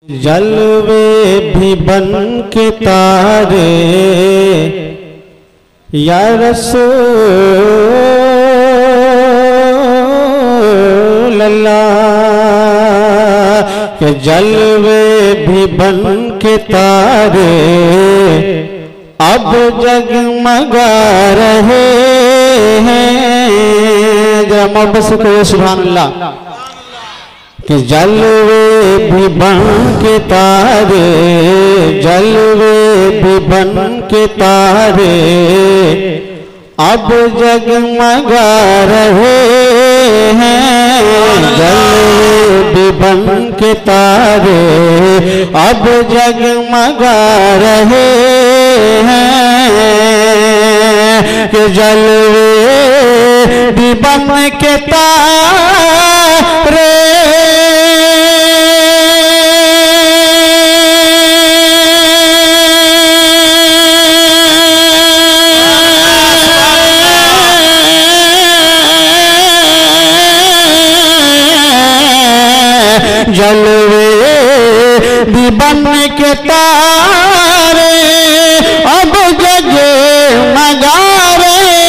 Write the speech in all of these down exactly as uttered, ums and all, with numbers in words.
जलवे भी बन के तारे या रसूल अल्लाह के जलवे भी बन के तारे अब जगमगा रहे हैं। जरा मोहब्बत से कहो सुभान अल्लाह। कि जलवे भी बन के तारे जलवे भी बन के तारे अब जगमगा रहे हैं। जलवे भी बन के तारे अब जगमगा रहे हैं। कि जलवे भी बन के तारे जलवे भी बन के तारे अब जगमगा रहे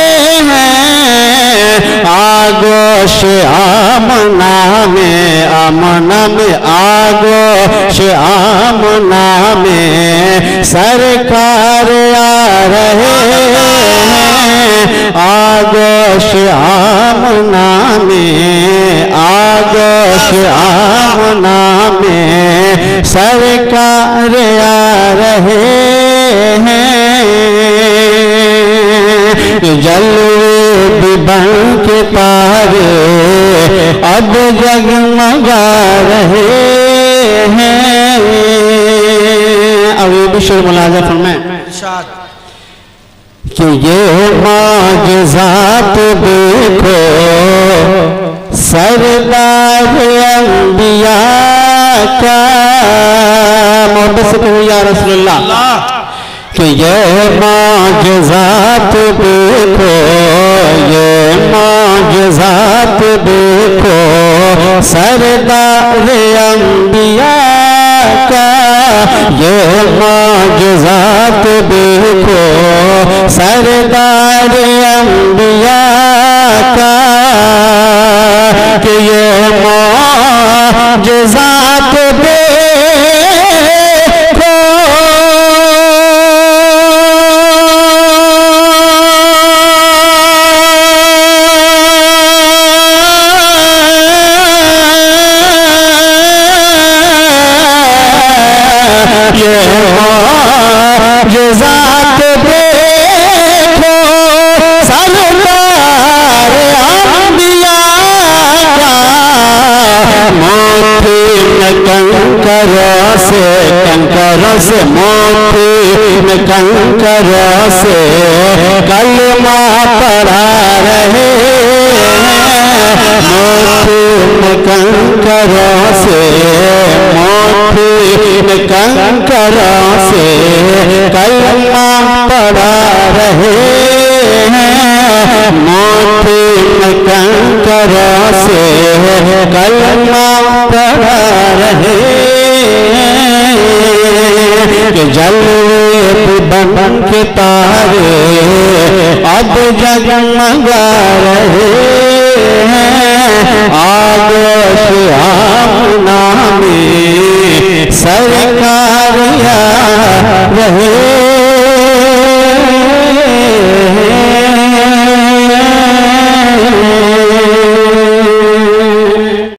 हैं। आगोश आमना में आमना में आगोश आमना में सरकार आ रहे हैं। आगोश आमना में आगोश आमना में सरकार आ रहे हैं। जलवे भी बन के तारे अब जगमगा रहे हैं। अब ये भी शेर मुलाजा फरमाएं कि ये माजज़ात देखो सरदार अंबिया का। मोहब्बत से कहो या रसूलुल्लाह। कि ये माजज़ात देखो ये माजज़ात देखो सरदार अंबिया का। ये माजज़ात देखो सरदार अंबिया का। कि ये माजज़ात देखो ये माजज़ात देखो सरदार अंबिया का। मोती में कंकरों से कंकरों से मोती में कंकरों से कलमा पढ़ा रहे हैं। मोती में कंकरों से मोती में कंकरों से कलमा पढ़ा रहे हैं। मोती में कंकरों से कलमा पढ़ा रहे हैं। कि जलवे भी बन के तारे अब जगमगा रहे हैं। आगोश आमना में सर